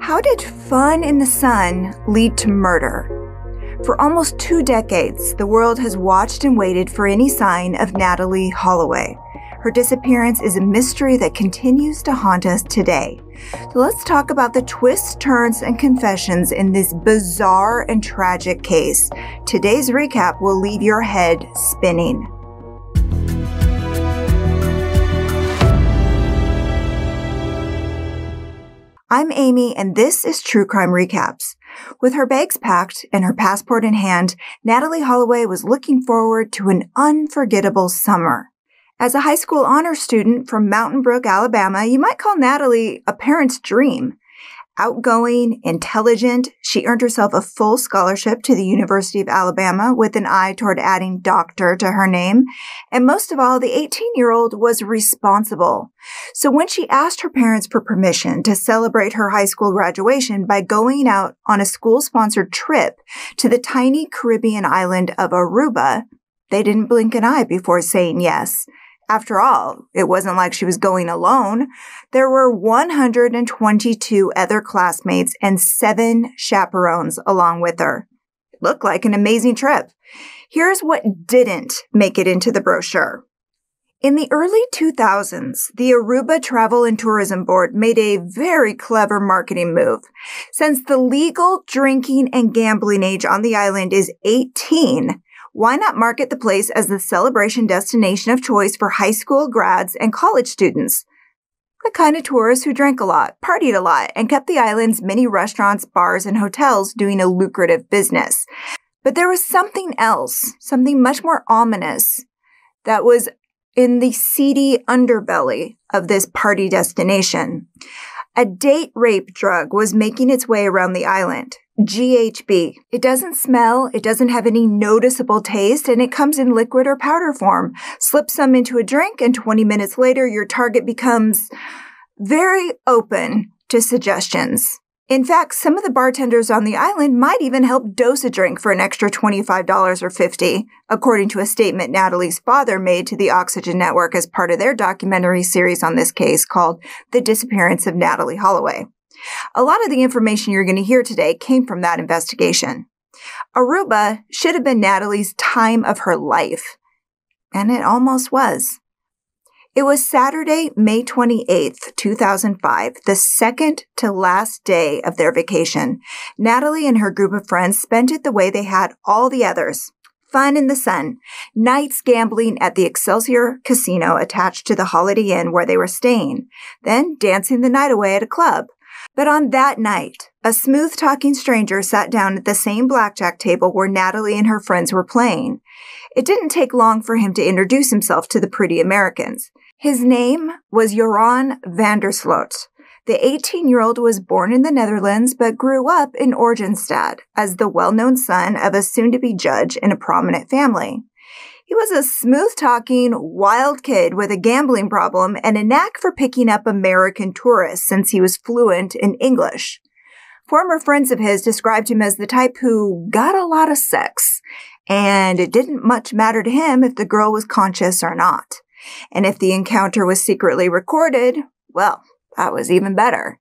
How did fun in the sun lead to murder? For almost 2 decades, the world has watched and waited for any sign of Natalee Holloway. Her disappearance is a mystery that continues to haunt us today. So let's talk about the twists, turns, and confessions in this bizarre and tragic case. Today's recap will leave your head spinning. I'm Amy, and this is True Crime Recaps. With her bags packed and her passport in hand, Natalee Holloway was looking forward to an unforgettable summer. As a high school honors student from Mountain Brook, Alabama, you might call Natalee a parent's dream. Outgoing, intelligent, she earned herself a full scholarship to the University of Alabama with an eye toward adding doctor to her name. And most of all, the 18-year-old was responsible. So when she asked her parents for permission to celebrate her high school graduation by going out on a school-sponsored trip to the tiny Caribbean island of Aruba, they didn't blink an eye before saying yes. After all, it wasn't like she was going alone. There were 122 other classmates and 7 chaperones along with her. It looked like an amazing trip. Here's what didn't make it into the brochure. In the early 2000s, the Aruba Travel and Tourism Board made a very clever marketing move. Since the legal drinking and gambling age on the island is 18, why not market the place as the celebration destination of choice for high school grads and college students? The kind of tourists who drank a lot, partied a lot, and kept the island's many restaurants, bars, and hotels doing a lucrative business. But there was something else, something much more ominous, that was in the seedy underbelly of this party destination. A date rape drug was making its way around the island. GHB. It doesn't smell, it doesn't have any noticeable taste, and it comes in liquid or powder form. Slip some into a drink, and 20 minutes later, your target becomes very open to suggestions. In fact, some of the bartenders on the island might even help dose a drink for an extra $25 or $50, according to a statement Natalee's father made to the Oxygen Network as part of their documentary series on this case called The Disappearance of Natalee Holloway. A lot of the information you're going to hear today came from that investigation. Aruba should have been Natalee's time of her life, and it almost was. It was Saturday, May 28th, 2005, the second to last day of their vacation. Natalee and her group of friends spent it the way they had all the others. Fun in the sun, nights gambling at the Excelsior Casino attached to the Holiday Inn where they were staying, then dancing the night away at a club. But on that night, a smooth-talking stranger sat down at the same blackjack table where Natalee and her friends were playing. It didn't take long for him to introduce himself to the pretty Americans. His name was Joran Van der Sloot. The 18-year-old was born in the Netherlands but grew up in Oranjestad as the well-known son of a soon-to-be judge in a prominent family. He was a smooth-talking, wild kid with a gambling problem and a knack for picking up American tourists since he was fluent in English. Former friends of his described him as the type who got a lot of sex, and it didn't much matter to him if the girl was conscious or not. And if the encounter was secretly recorded, well, that was even better.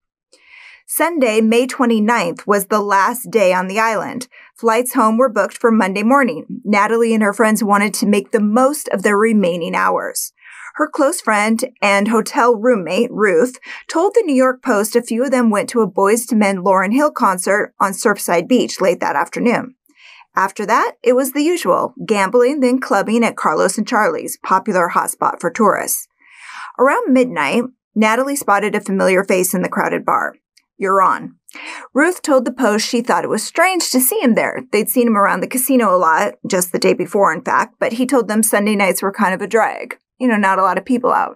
Sunday, May 29th, was the last day on the island. Flights home were booked for Monday morning. Natalee and her friends wanted to make the most of their remaining hours. Her close friend and hotel roommate, Ruth, told the New York Post a few of them went to a Boyz II Men Lauryn Hill concert on Surfside Beach late that afternoon. After that, it was the usual, gambling, then clubbing at Carlos and Charlie's, popular hotspot for tourists. Around midnight, Natalee spotted a familiar face in the crowded bar. Joran. Ruth told the Post she thought it was strange to see him there. They'd seen him around the casino a lot, just the day before, in fact, but he told them Sunday nights were kind of a drag. Not a lot of people out,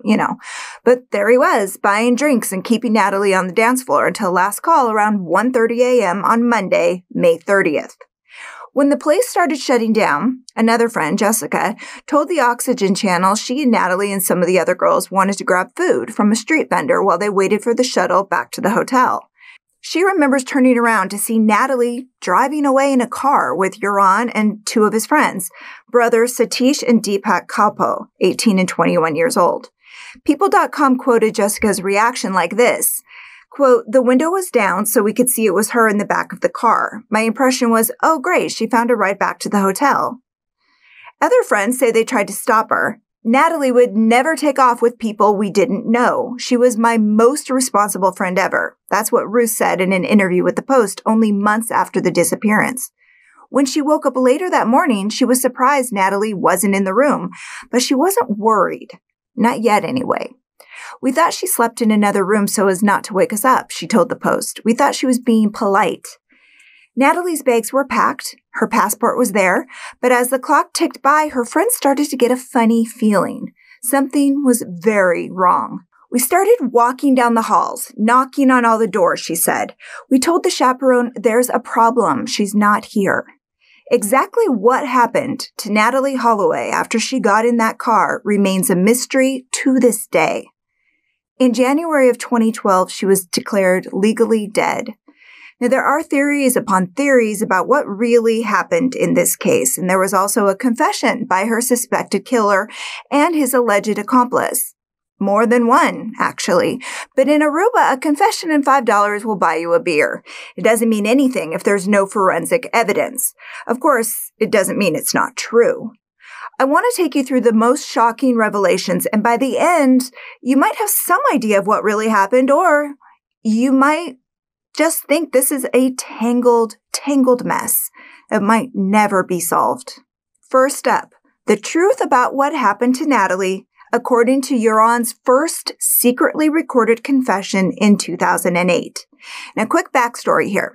But there he was, buying drinks and keeping Natalee on the dance floor until last call around 1:30 a.m. on Monday, May 30th. When the place started shutting down, another friend, Jessica, told the Oxygen Channel she and Natalee and some of the other girls wanted to grab food from a street vendor while they waited for the shuttle back to the hotel. She remembers turning around to see Natalee driving away in a car with Joran and 2 of his friends, brothers Satish and Deepak Kalpo, 18 and 21 years old. People.com quoted Jessica's reaction like this, Quote, the window was down so we could see it was her in the back of the car. My impression was, oh, great, she found a ride back to the hotel. Other friends say they tried to stop her. Natalee would never take off with people we didn't know. She was my most responsible friend ever. That's what Ruth said in an interview with the Post only months after the disappearance. When she woke up later that morning, she was surprised Natalee wasn't in the room, but she wasn't worried. Not yet, anyway. We thought she slept in another room so as not to wake us up, she told the Post. We thought she was being polite. Natalee's bags were packed. Her passport was there. But as the clock ticked by, her friends started to get a funny feeling. Something was very wrong. We started walking down the halls, knocking on all the doors, she said. We told the chaperone, there's a problem. She's not here. Exactly what happened to Natalee Holloway after she got in that car remains a mystery to this day. In January of 2012, she was declared legally dead. Now, there are theories upon theories about what really happened in this case, and there was also a confession by her suspected killer and his alleged accomplice. More than one, actually. But in Aruba, a confession and $5 will buy you a beer. It doesn't mean anything if there's no forensic evidence. Of course, it doesn't mean it's not true. I want to take you through the most shocking revelations, and by the end, you might have some idea of what really happened, or you might just think this is a tangled mess that might never be solved. First up, the truth about what happened to Natalee, according to Joran's first secretly recorded confession in 2008. Now, quick backstory here.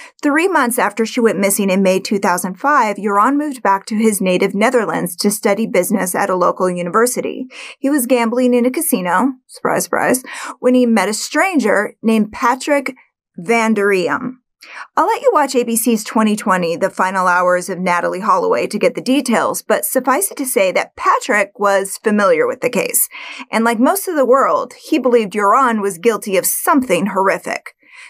3 months after she went missing in May 2005, Joran moved back to his native Netherlands to study business at a local university. He was gambling in a casino, surprise, surprise, when he met a stranger named Patrick Van der Sloot. I'll let you watch ABC's 2020, The Final Hours of Natalee Holloway, to get the details, but suffice it to say that Patrick was familiar with the case. And like most of the world, he believed Joran was guilty of something horrific.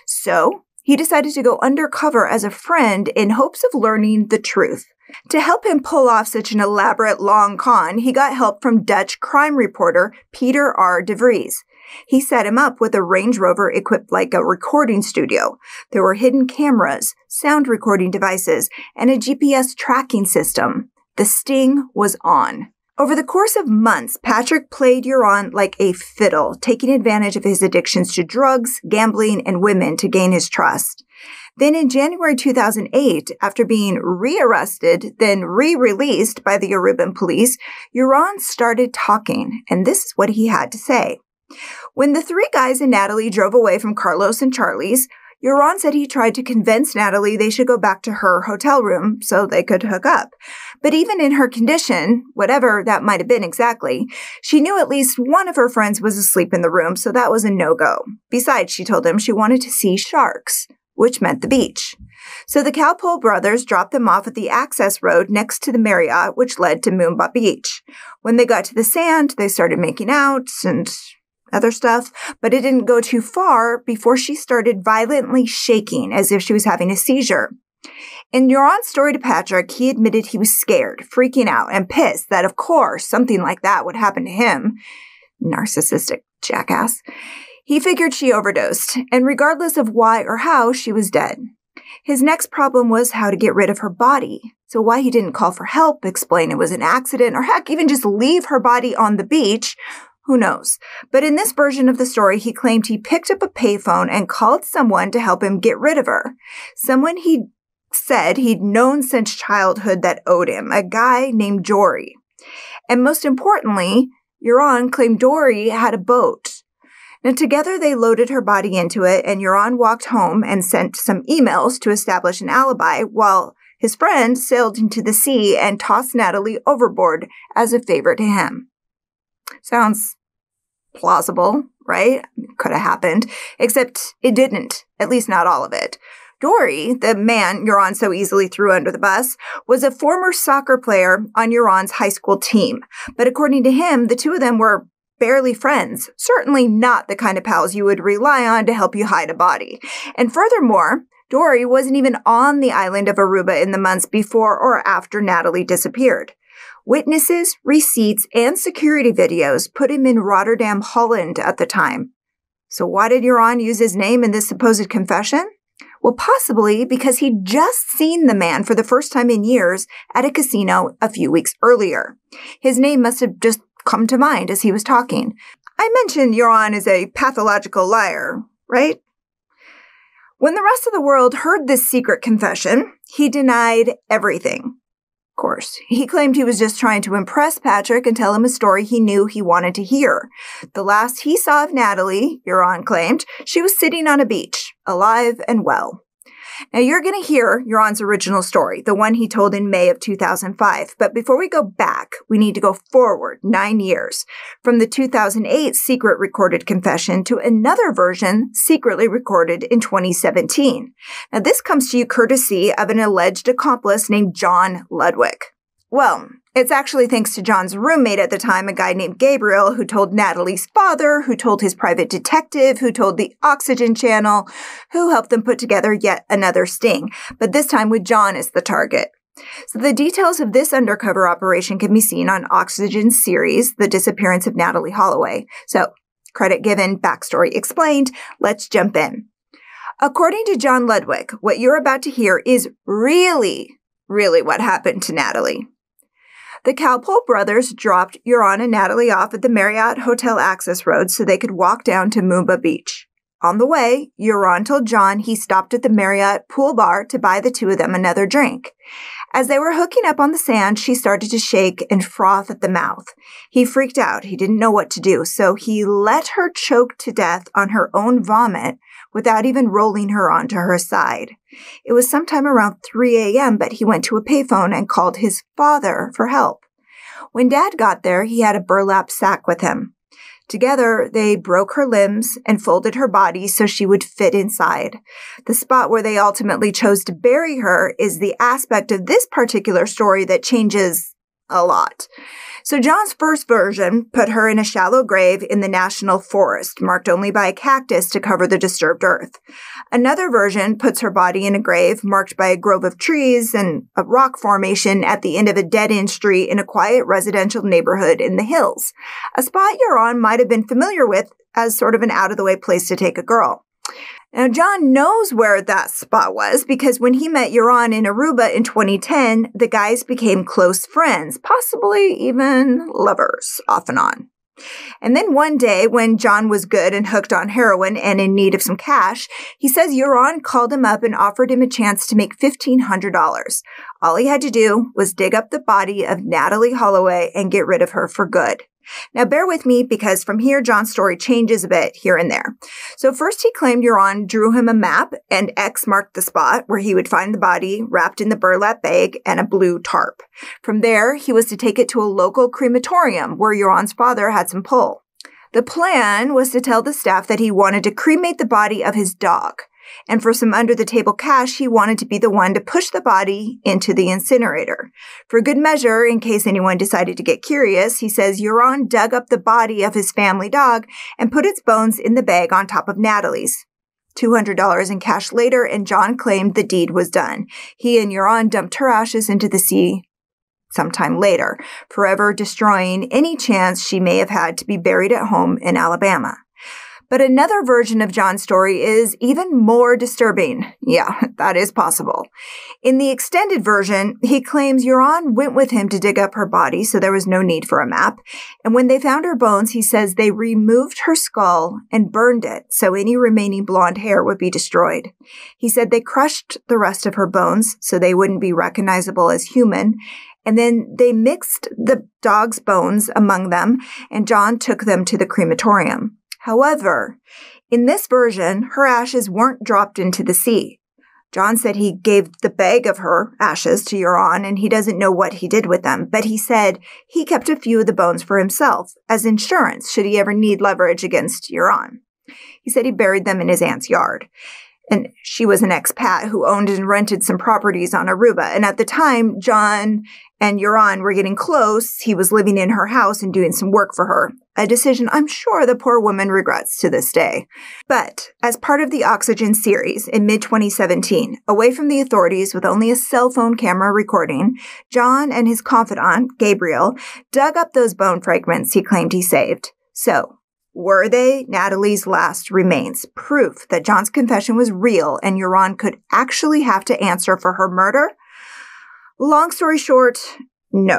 So he decided to go undercover as a friend in hopes of learning the truth. To help him pull off such an elaborate long con, he got help from Dutch crime reporter Peter R. de Vries. He set him up with a Range Rover equipped like a recording studio. There were hidden cameras, sound recording devices, and a GPS tracking system. The sting was on. Over the course of months, Patrick played Joran like a fiddle, taking advantage of his addictions to drugs, gambling, and women to gain his trust. Then in January 2008, after being rearrested, then re-released by the Aruban police, Joran started talking, and this is what he had to say. When the three guys and Natalee drove away from Carlos and Charlie's, Joran said he tried to convince Natalee they should go back to her hotel room so they could hook up. But even in her condition, whatever that might have been exactly, she knew at least one of her friends was asleep in the room, so that was a no-go. Besides, she told him she wanted to see sharks, which meant the beach. So the Cowpole brothers dropped them off at the access road next to the Marriott, which led to Moomba Beach. When they got to the sand, they started making out and other stuff, but it didn't go too far before she started violently shaking as if she was having a seizure. In Joran's story to Patrick, he admitted he was scared, freaking out, and pissed that, of course, something like that would happen to him. Narcissistic jackass. He figured she overdosed, and regardless of why or how, she was dead. His next problem was how to get rid of her body. So why he didn't call for help, explain it was an accident, or heck, even just leave her body on the beach, who knows? But in this version of the story, he claimed he picked up a payphone and called someone to help him get rid of her. Someone he said he'd known since childhood that owed him, a guy named Joran. And most importantly, Joran claimed Joran had a boat. Now, together they loaded her body into it, and Joran walked home and sent some emails to establish an alibi, while his friend sailed into the sea and tossed Natalee overboard as a favor to him. Sounds plausible, right? Could have happened, except it didn't, at least not all of it. Joran, the man Joran so easily threw under the bus, was a former soccer player on Joran's high school team. But according to him, the two of them were barely friends, certainly not the kind of pals you would rely on to help you hide a body. And furthermore, Joran wasn't even on the island of Aruba in the months before or after Natalee disappeared. Witnesses, receipts, and security videos put him in Rotterdam, Holland at the time. So why did Joran use his name in this supposed confession? Well, possibly because he'd just seen the man for the first time in years at a casino a few weeks earlier. His name must have just come to mind as he was talking. I mentioned Joran is a pathological liar, right? When the rest of the world heard this secret confession, he denied everything. Of course, he claimed he was just trying to impress Patrick and tell him a story he knew he wanted to hear. The last he saw of Natalee, Joran claimed, she was sitting on a beach, alive and well. Now, you're going to hear Joran's original story, the one he told in May of 2005. But before we go back, we need to go forward 9 years, from the 2008 secret recorded confession to another version secretly recorded in 2017. Now, this comes to you courtesy of an alleged accomplice named John Ludwig. Well, it's actually thanks to John's roommate at the time, a guy named Gabriel, who told Natalee's father, who told his private detective, who told the Oxygen Channel, who helped them put together yet another sting, but this time with John as the target. So the details of this undercover operation can be seen on Oxygen's series, The Disappearance of Natalee Holloway. So, credit given, backstory explained, let's jump in. According to John Ludwig, what you're about to hear is really what happened to Natalee. The Cowpole brothers dropped Joran and Natalee off at the Marriott Hotel access road so they could walk down to Moomba Beach. On the way, Joran told John he stopped at the Marriott pool bar to buy the two of them another drink. As they were hooking up on the sand, she started to shake and froth at the mouth. He freaked out. He didn't know what to do, so he let her choke to death on her own vomit without even rolling her onto her side. It was sometime around 3 a.m., but he went to a payphone and called his father for help. When Dad got there, he had a burlap sack with him. Together, they broke her limbs and folded her body so she would fit inside. The spot where they ultimately chose to bury her is the aspect of this particular story that changes a lot. So John's first version put her in a shallow grave in the national forest, marked only by a cactus to cover the disturbed earth. Another version puts her body in a grave marked by a grove of trees and a rock formation at the end of a dead-end street in a quiet residential neighborhood in the hills, a spot Joran might have been familiar with as sort of an out-of-the-way place to take a girl. Now, John knows where that spot was because when he met Joran in Aruba in 2010, the guys became close friends, possibly even lovers, off and on. And then one day, when John was good and hooked on heroin and in need of some cash, he says Joran called him up and offered him a chance to make $1,500. All he had to do was dig up the body of Natalee Holloway and get rid of her for good. Now, bear with me because from here, John's story changes a bit here and there. So first, he claimed Joran drew him a map and X marked the spot where he would find the body wrapped in the burlap bag and a blue tarp. From there, he was to take it to a local crematorium where Joran's father had some pull. The plan was to tell the staff that he wanted to cremate the body of his dog. And for some under-the-table cash, he wanted to be the one to push the body into the incinerator. For good measure, in case anyone decided to get curious, he says Joran dug up the body of his family dog and put its bones in the bag on top of Natalee's. $200 in cash later, and John claimed the deed was done. He and Joran dumped her ashes into the sea sometime later, forever destroying any chance she may have had to be buried at home in Alabama. But another version of John's story is even more disturbing. Yeah, that is possible. In the extended version, he claims Joran went with him to dig up her body, so there was no need for a map. And when they found her bones, he says they removed her skull and burned it, so any remaining blonde hair would be destroyed. He said they crushed the rest of her bones, so they wouldn't be recognizable as human. And then they mixed the dog's bones among them, and John took them to the crematorium. However, in this version, her ashes weren't dropped into the sea. John said he gave the bag of her ashes to Joran, and he doesn't know what he did with them, but he said he kept a few of the bones for himself as insurance should he ever need leverage against Joran. He said he buried them in his aunt's yard. And she was an expat who owned and rented some properties on Aruba. And at the time, John and Joran were getting close. He was living in her house and doing some work for her, a decision I'm sure the poor woman regrets to this day. But as part of the Oxygen series in mid-2017, away from the authorities with only a cell phone camera recording, John and his confidant, Gabriel, dug up those bone fragments he claimed he saved. So, Were they Natalee's last remains? Proof that John's confession was real and Joran could actually have to answer for her murder? Long story short, no,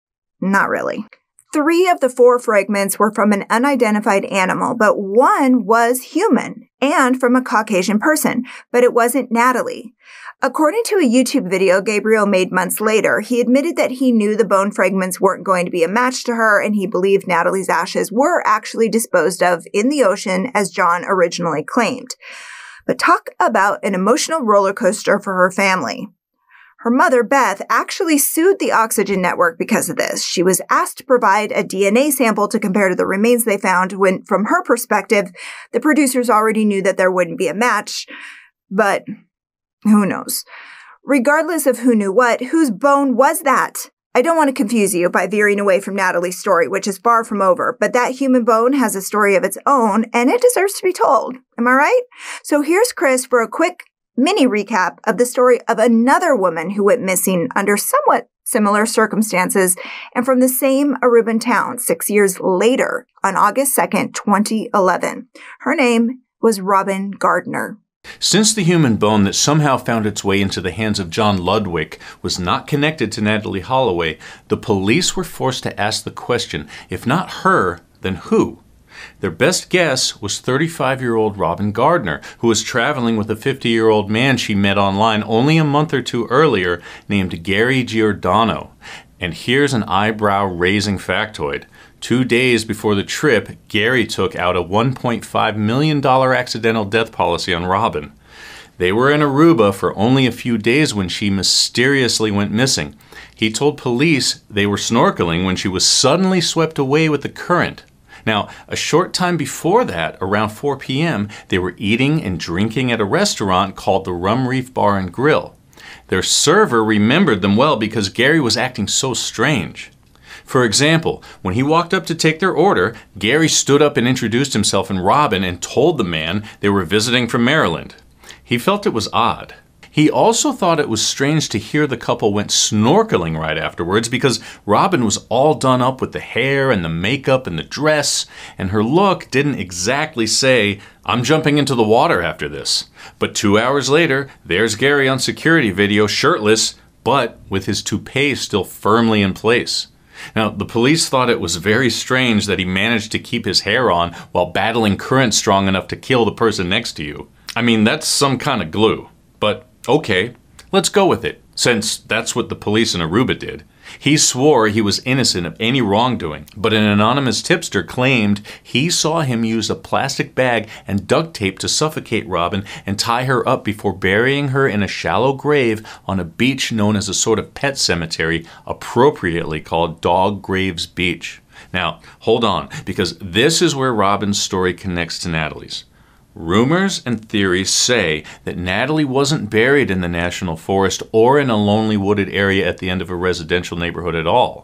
not really. 3 of the 4 fragments were from an unidentified animal, but 1 was human and from a Caucasian person, but it wasn't Natalee. According to a YouTube video Gabriel made months later, he admitted that he knew the bone fragments weren't going to be a match to her, and he believed Natalee's ashes were actually disposed of in the ocean as John originally claimed. But talk about an emotional roller coaster for her family. Her mother, Beth, actually sued the Oxygen Network because of this. She was asked to provide a DNA sample to compare to the remains they found when, from her perspective, the producers already knew that there wouldn't be a match. But who knows? Regardless of who knew what, whose bone was that? I don't want to confuse you by veering away from Natalee's story, which is far from over, but that human bone has a story of its own, and it deserves to be told. Am I right? So here's Chris for a quick mini recap of the story of another woman who went missing under somewhat similar circumstances and from the same Aruban town 6 years later on August 2nd, 2011. Her name was Robyn Gardner. Since the human bone that somehow found its way into the hands of John Ludwig was not connected to Natalee Holloway, the police were forced to ask the question, if not her, then who? Their best guess was 35-year-old Robyn Gardner, who was traveling with a 50-year-old man she met online only a month or 2 earlier named Gary Giordano. And here's an eyebrow-raising factoid. 2 days before the trip, Gary took out a $1.5 million accidental death policy on Robyn. They were in Aruba for only a few days when she mysteriously went missing. He told police they were snorkeling when she was suddenly swept away with the current. Now, a short time before that, around 4 p.m., they were eating and drinking at a restaurant called the Rum Reef Bar and Grill. Their server remembered them well because Gary was acting so strange. For example, when he walked up to take their order, Gary stood up and introduced himself and Robyn and told the man they were visiting from Maryland. He felt it was odd. He also thought it was strange to hear the couple went snorkeling right afterwards because Robyn was all done up with the hair and the makeup and the dress, and her look didn't exactly say, "I'm jumping into the water after this." But 2 hours later, there's Gary on security video shirtless, but with his toupee still firmly in place. Now, the police thought it was very strange that he managed to keep his hair on while battling current strong enough to kill the person next to you. I mean, that's some kind of glue. But okay, let's go with it, since that's what the police in Aruba did. He swore he was innocent of any wrongdoing, but an anonymous tipster claimed he saw him use a plastic bag and duct tape to suffocate Robyn and tie her up before burying her in a shallow grave on a beach known as a sort of pet cemetery, appropriately called Dog Graves Beach. Now, hold on, because this is where Robyn's story connects to Natalee's. Rumors and theories say that Natalee wasn't buried in the national forest or in a lonely wooded area at the end of a residential neighborhood at all.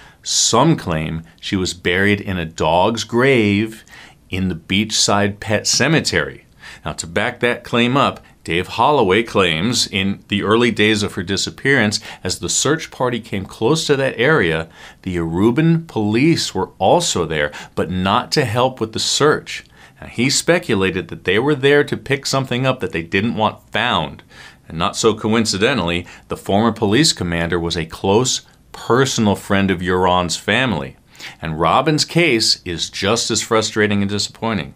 Some claim she was buried in a dog's grave in the beachside pet cemetery. Now, to back that claim up, Dave Holloway claims in the early days of her disappearance, as the search party came close to that area, the Aruban police were also there, but not to help with the search. Now, he speculated that they were there to pick something up that they didn't want found. And not so coincidentally, the former police commander was a close, personal friend of Joran's family. And Robyn's case is just as frustrating and disappointing.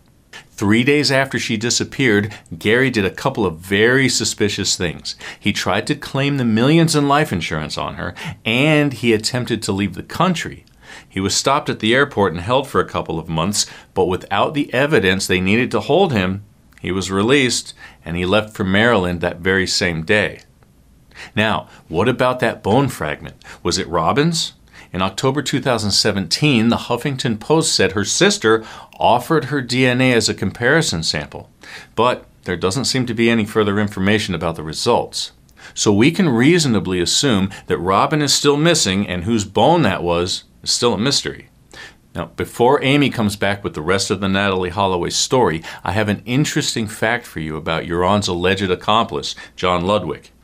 3 days after she disappeared, Gary did a couple of very suspicious things. He tried to claim the millions in life insurance on her, and he attempted to leave the country. He was stopped at the airport and held for a couple of months, but without the evidence they needed to hold him, he was released, and he left for Maryland that very same day. Now, what about that bone fragment? Was it Robyn's? In October 2017, the Huffington Post said her sister offered her DNA as a comparison sample, but there doesn't seem to be any further information about the results. So we can reasonably assume that Robyn is still missing, and whose bone that was is still a mystery. Now, before Amy comes back with the rest of the Natalee Holloway story, I have an interesting fact for you about Joran's alleged accomplice, John Ludwig.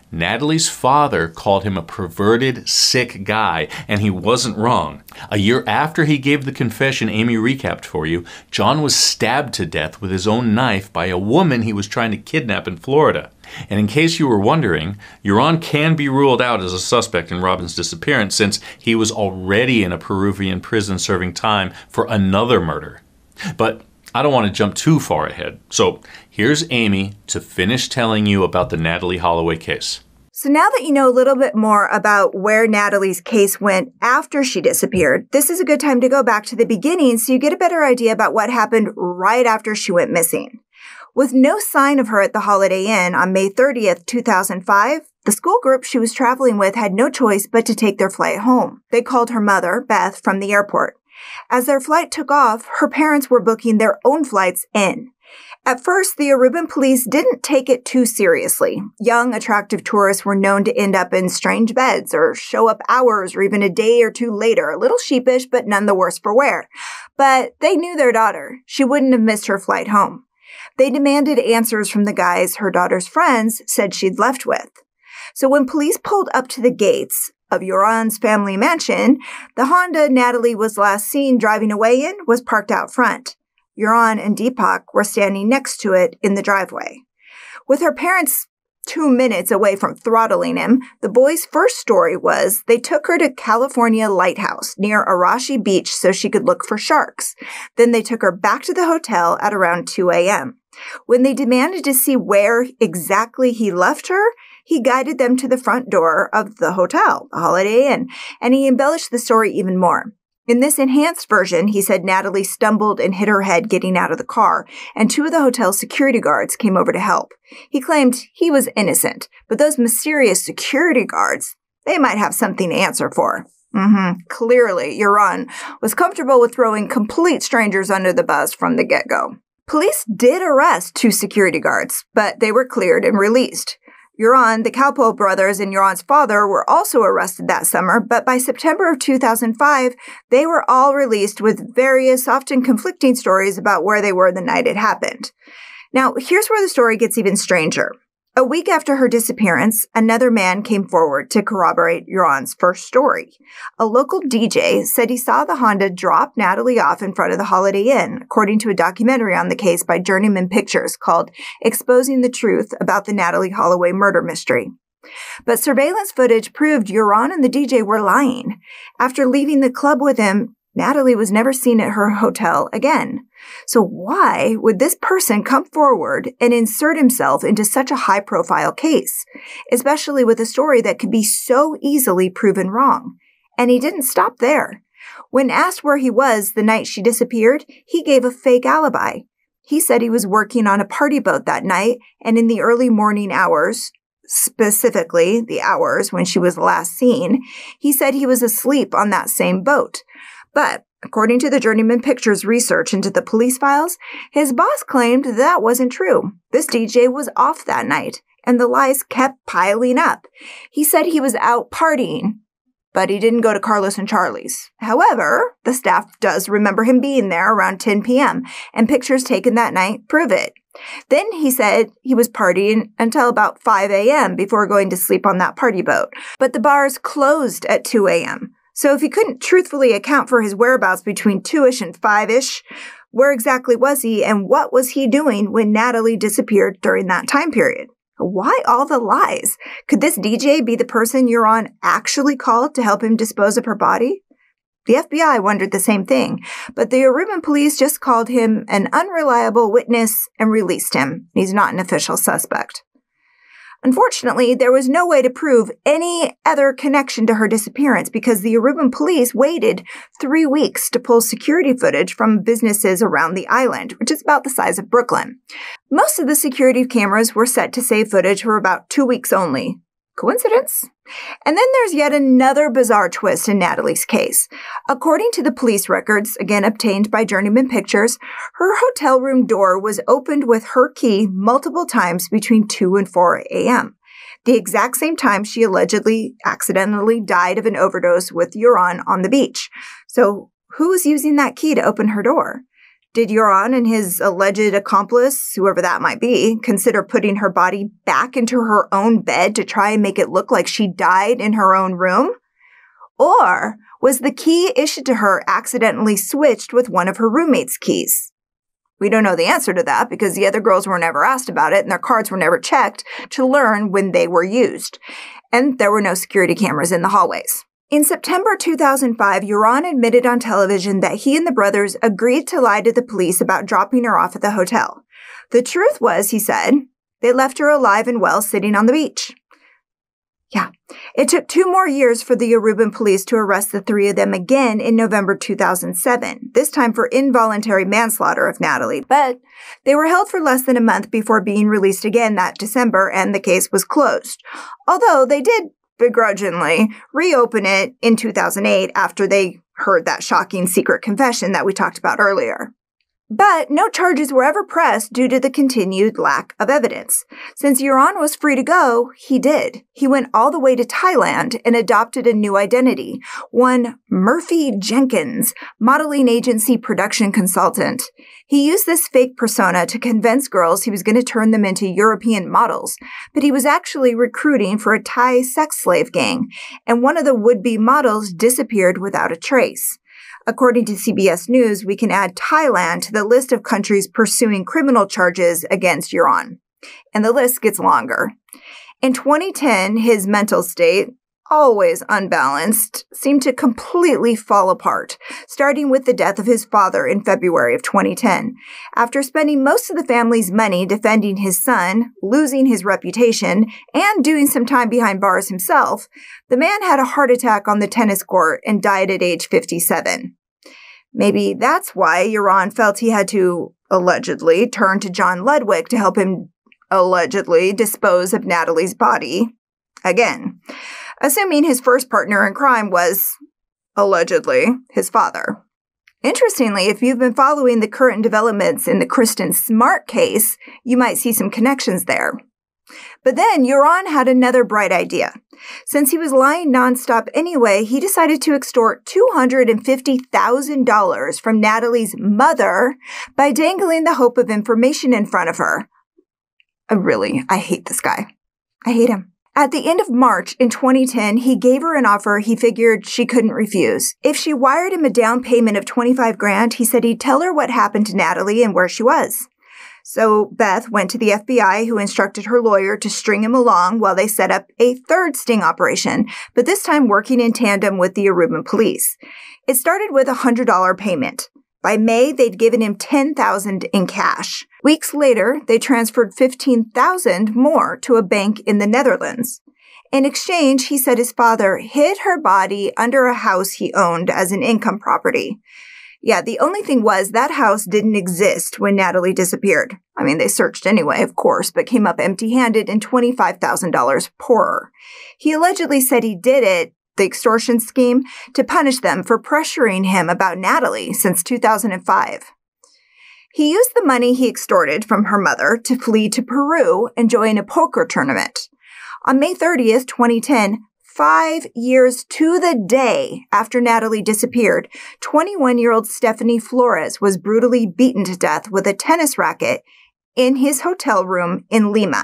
Natalee's father called him a perverted, sick guy, and he wasn't wrong. A year after he gave the confession Amy recapped for you, John was stabbed to death with his own knife by a woman he was trying to kidnap in Florida. And in case you were wondering, Joran can be ruled out as a suspect in Robyn's disappearance since he was already in a Peruvian prison serving time for another murder. But I don't want to jump too far ahead. So here's Amy to finish telling you about the Natalee Holloway case. So now that you know a little bit more about where Natalee's case went after she disappeared, this is a good time to go back to the beginning so you get a better idea about what happened right after she went missing. With no sign of her at the Holiday Inn on May 30th, 2005, the school group she was traveling with had no choice but to take their flight home. They called her mother, Beth, from the airport. As their flight took off, her parents were booking their own flights in. At first, the Aruban police didn't take it too seriously. Young, attractive tourists were known to end up in strange beds or show up hours or even a day or two later, a little sheepish, but none the worse for wear. But they knew their daughter. She wouldn't have missed her flight home. They demanded answers from the guys her daughter's friends said she'd left with. So when police pulled up to the gates of Joran's family mansion, the Honda Natalee was last seen driving away in was parked out front. Joran and Deepak were standing next to it in the driveway. With her parents 2 minutes away from throttling him, the boy's first story was they took her to California Lighthouse near Arashi Beach so she could look for sharks. Then they took her back to the hotel at around 2 a.m. When they demanded to see where exactly he left her, he guided them to the front door of the hotel, the Holiday Inn, and he embellished the story even more. In this enhanced version, he said Natalee stumbled and hit her head getting out of the car, and 2 of the hotel's security guards came over to help. He claimed he was innocent, but those mysterious security guards, they might have something to answer for. Clearly, Joran was comfortable with throwing complete strangers under the bus from the get-go. Police did arrest 2 security guards, but they were cleared and released. Joran, the Cowpole brothers, and Joran's father were also arrested that summer, but by September of 2005, they were all released with various, often conflicting stories about where they were the night it happened. Now, here's where the story gets even stranger. A week after her disappearance, another man came forward to corroborate Joran's first story. A local DJ said he saw the Honda drop Natalee off in front of the Holiday Inn, according to a documentary on the case by Journeyman Pictures called Exposing the Truth About the Natalee Holloway Murder Mystery. But surveillance footage proved Joran and the DJ were lying. After leaving the club with him, Natalee was never seen at her hotel again. So why would this person come forward and insert himself into such a high-profile case, especially with a story that could be so easily proven wrong? And he didn't stop there. When asked where he was the night she disappeared, he gave a fake alibi. He said he was working on a party boat that night, and in the early morning hours, specifically the hours when she was last seen, he said he was asleep on that same boat. But according to the Journeyman Pictures research into the police files, his boss claimed that wasn't true. This DJ was off that night, and the lies kept piling up. He said he was out partying, but he didn't go to Carlos and Charlie's. However, the staff does remember him being there around 10 p.m., and pictures taken that night prove it. Then he said he was partying until about 5 a.m. before going to sleep on that party boat, but the bars closed at 2 a.m., so if he couldn't truthfully account for his whereabouts between 2-ish and 5-ish, where exactly was he and what was he doing when Natalee disappeared during that time period? Why all the lies? Could this DJ be the person Joran actually called to help him dispose of her body? The FBI wondered the same thing, but the Aruban police just called him an unreliable witness and released him. He's not an official suspect. Unfortunately, there was no way to prove any other connection to her disappearance because the Aruban police waited 3 weeks to pull security footage from businesses around the island, which is about the size of Brooklyn. Most of the security cameras were set to save footage for about 2 weeks only. Coincidence? And then there's yet another bizarre twist in Natalee's case. According to the police records, again obtained by Journeyman Pictures, her hotel room door was opened with her key multiple times between 2 and 4 a.m., the exact same time she allegedly accidentally died of an overdose with Joran on the beach. So who was using that key to open her door? Did Joran and his alleged accomplice, whoever that might be, consider putting her body back into her own bed to try and make it look like she died in her own room? Or was the key issued to her accidentally switched with one of her roommate's keys? We don't know the answer to that because the other girls were never asked about it and their cards were never checked to learn when they were used. And there were no security cameras in the hallways. In September 2005, Joran admitted on television that he and the brothers agreed to lie to the police about dropping her off at the hotel. The truth was, he said, they left her alive and well sitting on the beach. Yeah. It took 2 more years for the Aruban police to arrest the 3 of them again in November 2007, this time for involuntary manslaughter of Natalee, but they were held for less than a month before being released again that December, and the case was closed. Although they did begrudgingly reopen it in 2008 after they heard that shocking secret confession that we talked about earlier. But no charges were ever pressed due to the continued lack of evidence. Since Joran was free to go, he did. He went all the way to Thailand and adopted a new identity, one Murphy Jenkins, modeling agency production consultant. He used this fake persona to convince girls he was going to turn them into European models, but he was actually recruiting for a Thai sex slave gang, and one of the would-be models disappeared without a trace. According to CBS News, we can add Thailand to the list of countries pursuing criminal charges against Joran. And the list gets longer. In 2010, his mental state, always unbalanced, seemed to completely fall apart, starting with the death of his father in February of 2010. After spending most of the family's money defending his son, losing his reputation, and doing some time behind bars himself, the man had a heart attack on the tennis court and died at age 57. Maybe that's why Joran felt he had to, allegedly, turn to John Ludwig to help him, allegedly, dispose of Natalee's body. Again, assuming his first partner in crime was, allegedly, his father. Interestingly, if you've been following the current developments in the Kristen Smart case, you might see some connections there. But then Joran had another bright idea. Since he was lying nonstop anyway, he decided to extort $250,000 from Natalee's mother by dangling the hope of information in front of her. I hate this guy. I hate him. At the end of March in 2010, he gave her an offer he figured she couldn't refuse. If she wired him a down payment of $25,000, he said he'd tell her what happened to Natalee and where she was. So Beth went to the FBI, who instructed her lawyer to string him along while they set up a third sting operation, but this time working in tandem with the Aruban police. It started with a $100 payment. By May, they'd given him $10,000 in cash. Weeks later, they transferred $15,000 more to a bank in the Netherlands. In exchange, he said his father hid her body under a house he owned as an income property. Yeah, the only thing was that house didn't exist when Natalee disappeared. I mean, they searched anyway, of course, but came up empty-handed and $25,000 poorer. He allegedly said he did it, the extortion scheme, to punish them for pressuring him about Natalee since 2005. He used the money he extorted from her mother to flee to Peru and join a poker tournament. On May 30th, 2010, 5 years to the day after Natalee disappeared, 21-year-old Stephanie Flores was brutally beaten to death with a tennis racket in his hotel room in Lima.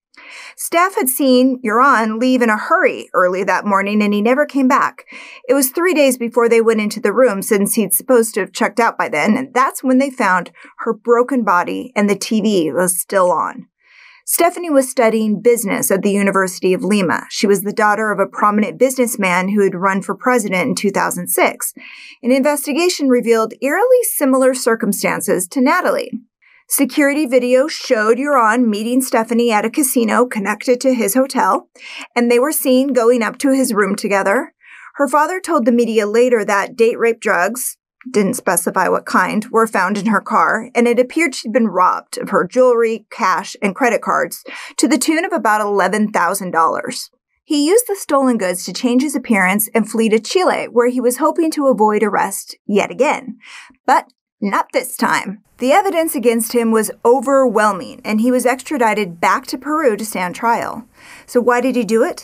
Staff had seen Joran leave in a hurry early that morning, and he never came back. It was 3 days before they went into the room, since he'd supposed to have checked out by then, and that's when they found her broken body and the TV was still on. Stephanie was studying business at the University of Lima. She was the daughter of a prominent businessman who had run for president in 2006. An investigation revealed eerily similar circumstances to Natalee. Security video showed Joran meeting Stephanie at a casino connected to his hotel, and they were seen going up to his room together. Her father told the media later that date rape drugs, didn't specify what kind, were found in her car, and it appeared she'd been robbed of her jewelry, cash, and credit cards to the tune of about $11,000. He used the stolen goods to change his appearance and flee to Chile, where he was hoping to avoid arrest yet again. But not this time. The evidence against him was overwhelming, and he was extradited back to Peru to stand trial. So why did he do it? He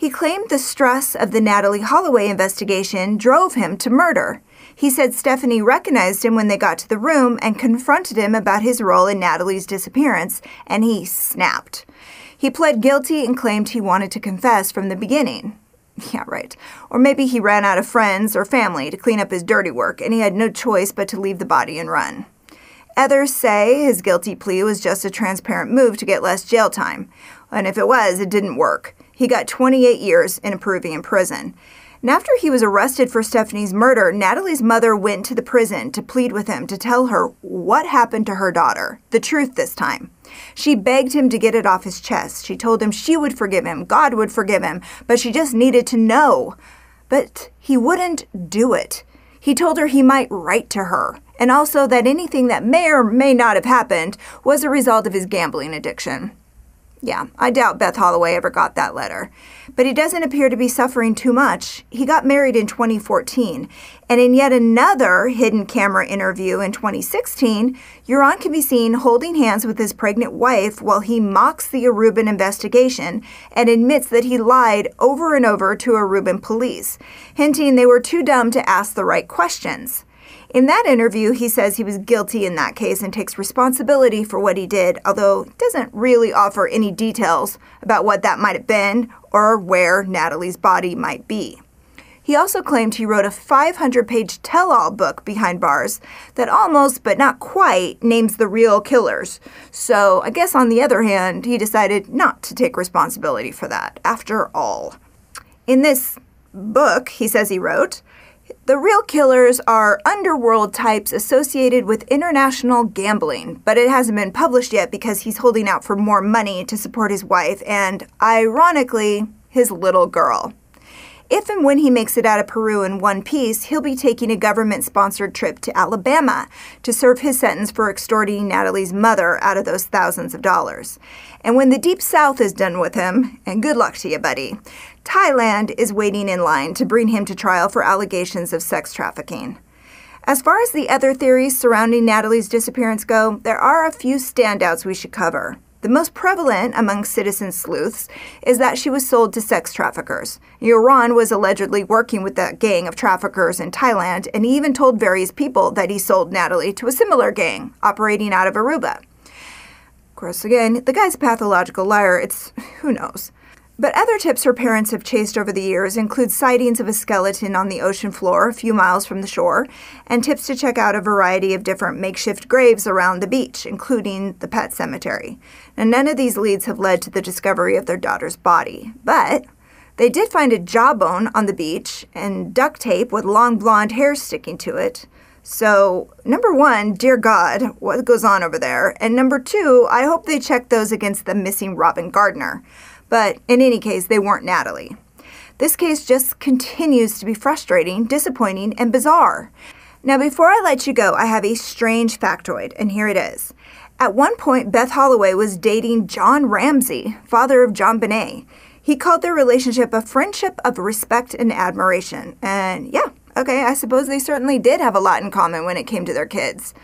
He claimed the stress of the Natalee Holloway investigation drove him to murder. He said Stephanie recognized him when they got to the room and confronted him about his role in Natalee's disappearance, and he snapped. He pled guilty and claimed he wanted to confess from the beginning. Yeah, right. Or maybe he ran out of friends or family to clean up his dirty work, and he had no choice but to leave the body and run. Others say his guilty plea was just a transparent move to get less jail time. And if it was, it didn't work. He got 28 years in a Peruvian prison. And after he was arrested for Stephanie's murder, Natalee's mother went to the prison to plead with him to tell her what happened to her daughter, the truth this time. She begged him to get it off his chest. She told him she would forgive him, God would forgive him, but she just needed to know. But he wouldn't do it. He told her he might write to her, and also that anything that may or may not have happened was a result of his gambling addiction. Yeah, I doubt Beth Holloway ever got that letter. But he doesn't appear to be suffering too much. He got married in 2014, and in yet another hidden camera interview in 2016, Joran can be seen holding hands with his pregnant wife while he mocks the Aruban investigation and admits that he lied over and over to Aruban police, hinting they were too dumb to ask the right questions. In that interview, he says he was guilty in that case and takes responsibility for what he did, although doesn't really offer any details about what that might have been or where Natalee's body might be. He also claimed he wrote a 500-page tell-all book behind bars that almost, but not quite, names the real killers. So I guess on the other hand, he decided not to take responsibility for that, after all. In this book, he says he wrote, the real killers are underworld types associated with international gambling, but it hasn't been published yet because he's holding out for more money to support his wife and, ironically, his little girl. If and when he makes it out of Peru in one piece, he'll be taking a government-sponsored trip to Alabama to serve his sentence for extorting Natalee's mother out of those thousands of dollars. And when the Deep South is done with him, and good luck to you, buddy, Thailand is waiting in line to bring him to trial for allegations of sex trafficking. As far as the other theories surrounding Natalee's disappearance go, there are a few standouts we should cover. The most prevalent among citizen sleuths is that she was sold to sex traffickers. Joran was allegedly working with that gang of traffickers in Thailand, and he even told various people that he sold Natalee to a similar gang operating out of Aruba. Of course, again, the guy's a pathological liar. Who knows? But other tips her parents have chased over the years include sightings of a skeleton on the ocean floor a few miles from the shore, and tips to check out a variety of different makeshift graves around the beach, including the pet cemetery. And none of these leads have led to the discovery of their daughter's body. But they did find a jawbone on the beach and duct tape with long blonde hair sticking to it. So, number one, dear God, what goes on over there? And number two, I hope they check those against the missing Robyn Gardner. But in any case, they weren't Natalee. This case just continues to be frustrating, disappointing, and bizarre. Now, before I let you go, I have a strange factoid, and here it is. At one point, Beth Holloway was dating John Ramsey, father of John Bonet. He called their relationship a friendship of respect and admiration. And yeah, okay, I suppose they certainly did have a lot in common when it came to their kids.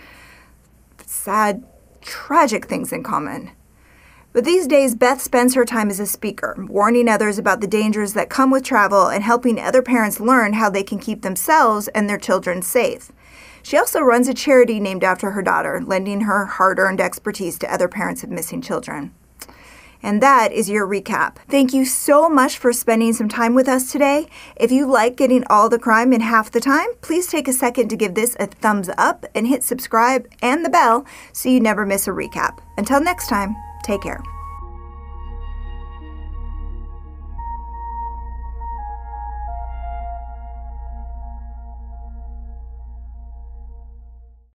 Sad, tragic things in common. But these days, Beth spends her time as a speaker, warning others about the dangers that come with travel and helping other parents learn how they can keep themselves and their children safe. She also runs a charity named after her daughter, lending her hard-earned expertise to other parents of missing children. And that is your recap. Thank you so much for spending some time with us today. If you like getting all the crime in half the time, please take a second to give this a thumbs up and hit subscribe and the bell so you never miss a recap. Until next time. Take care.